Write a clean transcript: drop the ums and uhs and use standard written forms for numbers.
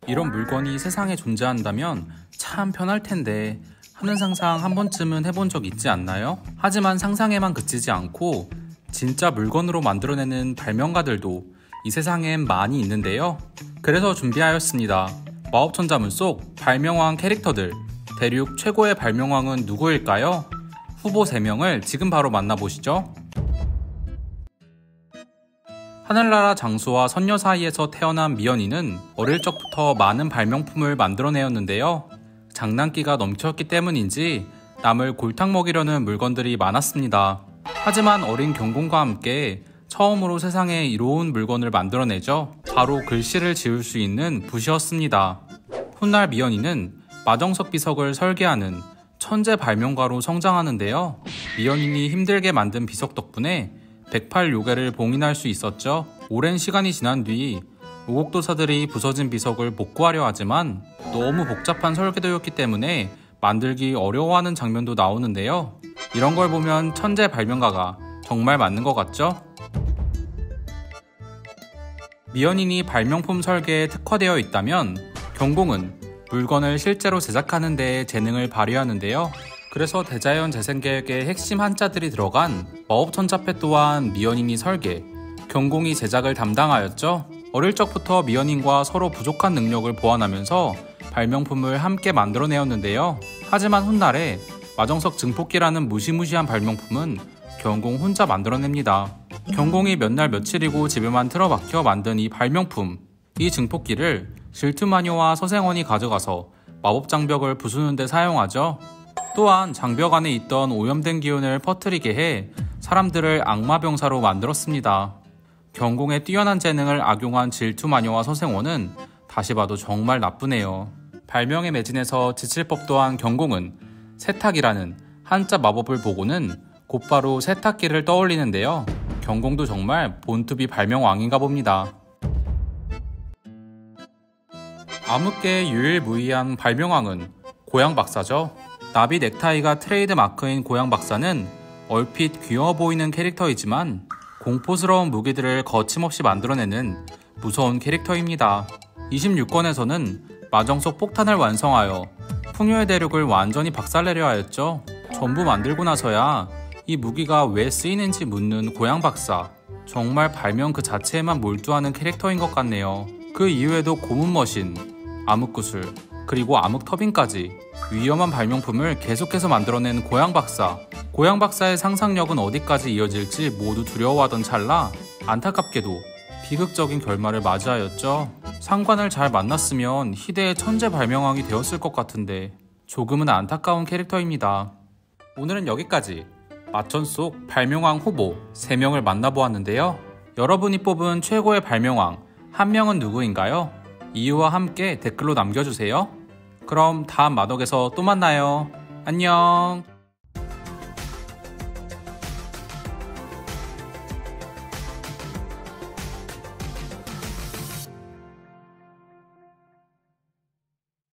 이런 물건이 세상에 존재한다면 참 편할 텐데 하는 상상 한 번쯤은 해본 적 있지 않나요? 하지만 상상에만 그치지 않고 진짜 물건으로 만들어내는 발명가들도 이 세상엔 많이 있는데요. 그래서 준비하였습니다. 마법천자문 속 발명왕 캐릭터들. 대륙 최고의 발명왕은 누구일까요? 후보 3명을 지금 바로 만나보시죠. 하늘나라 장수와 선녀 사이에서 태어난 미연이는 어릴 적부터 많은 발명품을 만들어내었는데요. 장난기가 넘쳤기 때문인지 남을 골탕 먹이려는 물건들이 많았습니다. 하지만 어린 경공과 함께 처음으로 세상에 이로운 물건을 만들어내죠. 바로 글씨를 지을 수 있는 붓이었습니다. 훗날 미연이는 마정석 비석을 설계하는 천재 발명가로 성장하는데요. 미연인이 힘들게 만든 비석 덕분에 108요괴를 봉인할 수 있었죠. 오랜 시간이 지난 뒤 오곡도사들이 부서진 비석을 복구하려 하지만 너무 복잡한 설계도였기 때문에 만들기 어려워하는 장면도 나오는데요. 이런 걸 보면 천재 발명가가 정말 맞는 것 같죠? 미연인이 발명품 설계에 특화되어 있다면 경공은 물건을 실제로 제작하는 데 재능을 발휘하는데요. 그래서 대자연 재생계획의 핵심 한자들이 들어간 마법천자패 또한 미연인이 설계, 경공이 제작을 담당하였죠. 어릴 적부터 미연인과 서로 부족한 능력을 보완하면서 발명품을 함께 만들어내었는데요. 하지만 훗날에 마정석 증폭기라는 무시무시한 발명품은 경공 혼자 만들어냅니다. 경공이 몇 날 며칠이고 집에만 틀어박혀 만든 이 발명품, 이 증폭기를 질투마녀와 서생원이 가져가서 마법장벽을 부수는 데 사용하죠. 또한 장벽 안에 있던 오염된 기운을 퍼뜨리게 해 사람들을 악마병사로 만들었습니다. 경공의 뛰어난 재능을 악용한 질투마녀와 서생원은 다시 봐도 정말 나쁘네요. 발명에 매진해서 지칠 법도 한 경공은 세탁이라는 한자 마법을 보고는 곧바로 세탁기를 떠올리는데요. 경공도 정말 본투비 발명왕인가 봅니다. 암흑계의 유일무이한 발명왕은 고양박사죠. 나비 넥타이가 트레이드 마크인 고양박사는 얼핏 귀여워 보이는 캐릭터이지만 공포스러운 무기들을 거침없이 만들어내는 무서운 캐릭터입니다. 26권에서는 마정석 폭탄을 완성하여 풍요의 대륙을 완전히 박살내려 하였죠. 전부 만들고 나서야 이 무기가 왜 쓰이는지 묻는 고양박사. 정말 발명 그 자체에만 몰두하는 캐릭터인 것 같네요. 그 이후에도 고문머신, 암흑구슬, 그리고 암흑터빈까지 위험한 발명품을 계속해서 만들어낸 고양박사. 고양박사의 상상력은 어디까지 이어질지 모두 두려워하던 찰나 안타깝게도 비극적인 결말을 맞이하였죠. 상관을 잘 만났으면 희대의 천재 발명왕이 되었을 것 같은데 조금은 안타까운 캐릭터입니다. 오늘은 여기까지 마천 속 발명왕 후보 3명을 만나보았는데요. 여러분이 뽑은 최고의 발명왕 한 명은 누구인가요? 이유와 함께 댓글로 남겨주세요. 그럼 다음 마덕에서 또 만나요. 안녕.